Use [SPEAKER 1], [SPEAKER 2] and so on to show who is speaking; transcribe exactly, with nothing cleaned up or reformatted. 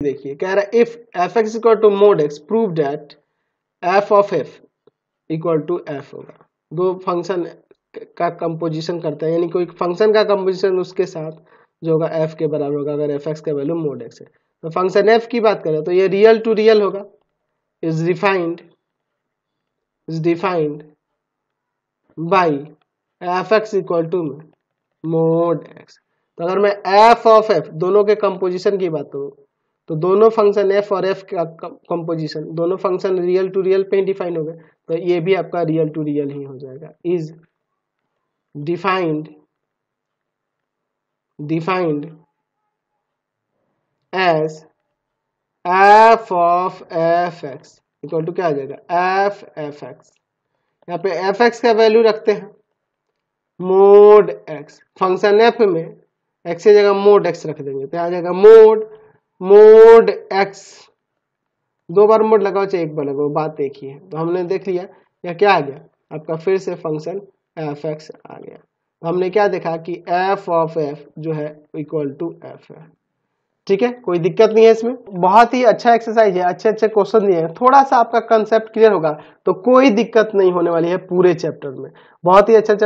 [SPEAKER 1] देखिए कह रहा है if F X equal to mod X prove that F of F equal to F होगा। दो फंक्शन का कंपोजिशन करता है, यानी कोई फंक्शन का कंपोजिशन उसके साथ जो होगा एफ के बराबर होगा अगर एफ एक्स का वैल्यू मोड एक्स है। तो फंक्शन एफ की बात करें तो ये रियल टू रियल होगा, is defined is defined by F X equal to mod X. तो अगर मैं एफ ऑफ एफ दोनों के कंपोजिशन की बात करूं तो दोनों फंक्शन एफ और एफ का कंपोजिशन दोनों फंक्शन रियल टू रियल पे ही डिफाइन हो गए, तो ये भी आपका रियल टू रियल ही हो जाएगा। Is defined defined as F of F X equal to क्या आ जाएगा एफ एफ एक्स। यहाँ पे एफ एक्स का वैल्यू रखते हैं मोड एक्स, फंक्शन एफ में एक्स की जगह मोड एक्स रख देंगे तो आ जाएगा मोड मोड एक्स। दो बार मोड लगाओ चाहे एक बार लगाओ बात एक ही है। तो हमने देख लिया यह क्या आ गया आपका फिर से फंक्शन एफ एक्स आ गया। तो हमने क्या देखा कि एफ ऑफ एफ जो है इक्वल टू एफ है। ठीक है, कोई दिक्कत नहीं है इसमें। बहुत ही अच्छा एक्सरसाइज है, अच्छे अच्छे क्वेश्चन दिए हैं। थोड़ा सा आपका कंसेप्ट क्लियर होगा तो कोई दिक्कत नहीं होने वाली है पूरे चैप्टर में। बहुत ही अच्छा